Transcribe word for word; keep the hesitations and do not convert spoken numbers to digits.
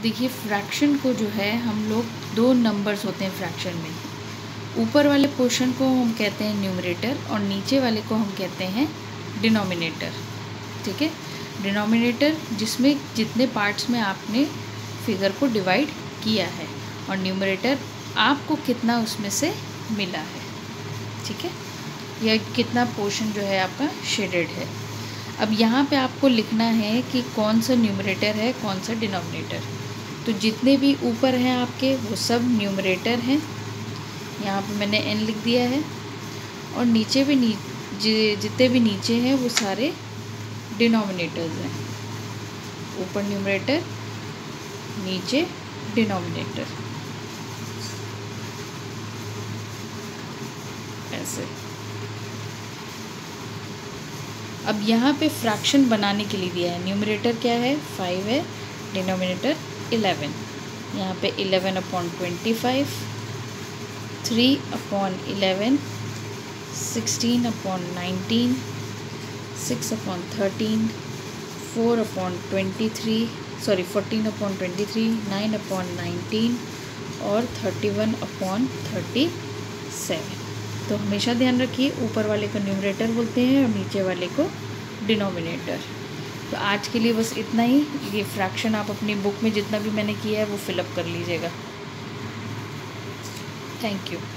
देखिए फ्रैक्शन को जो है हम लोग दो नंबर्स होते हैं फ्रैक्शन में, ऊपर वाले पोर्शन को हम कहते हैं न्यूमरेटर और नीचे वाले को हम कहते हैं डिनोमिनेटर। ठीक है, डिनोमिनेटर जिसमें जितने पार्ट्स में आपने फिगर को डिवाइड किया है और न्यूमरेटर आपको कितना उसमें से मिला है। ठीक है, या कितना पोर्शन जो है आपका शेडेड है। अब यहाँ पे आपको लिखना है कि कौन सा न्यूमरेटर है कौन सा डिनोमिनेटर। तो जितने भी ऊपर हैं आपके वो सब न्यूमरेटर हैं, यहाँ पे मैंने एन लिख दिया है, और नीचे भी नी जितने भी नीचे हैं वो सारे डिनोमिनेटर्स हैं। ऊपर न्यूमरेटर नीचे डिनोमिनेटर, ऐसे। अब यहाँ पे फ्रैक्शन बनाने के लिए दिया है, न्यूमरेटर क्या है फाइव है, डिनोमिनेटर इलेवन। यहाँ पे eleven upon twenty five, three upon eleven, sixteen upon nineteen, six upon thirteen, four upon twenty three sorry fourteen upon twenty three, nine upon nineteen और thirty one upon thirty seven. तो हमेशा ध्यान रखिए ऊपर वाले को न्यूमरेटर बोलते हैं और नीचे वाले को डिनोमिनेटर। तो आज के लिए बस इतना ही। ये फ्रैक्शन आप अपनी बुक में जितना भी मैंने किया है वो फिलअप कर लीजिएगा। Thank you.